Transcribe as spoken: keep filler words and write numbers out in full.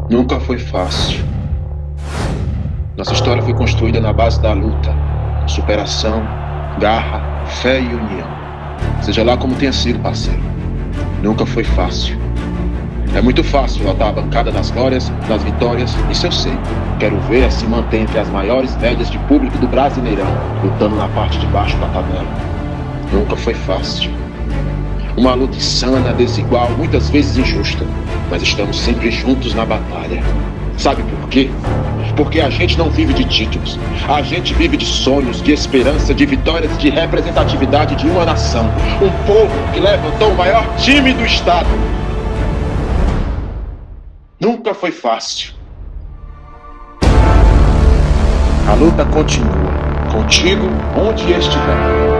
Nunca foi fácil. Nossa história foi construída na base da luta, superação, garra, fé e união. Seja lá como tenha sido, parceiro. Nunca foi fácil. É muito fácil lotar a bancada das glórias, das vitórias, isso eu sei. Quero ver se manter entre as maiores médias de público do Brasileirão, lutando na parte de baixo da tabela. Nunca foi fácil. Uma luta insana, desigual, muitas vezes injusta, mas estamos sempre juntos na batalha. Sabe por quê? Porque a gente não vive de títulos. A gente vive de sonhos, de esperança, de vitórias, de representatividade de uma nação. Um povo que levantou o maior time do estado. Nunca foi fácil. A luta continua, contigo onde estiver.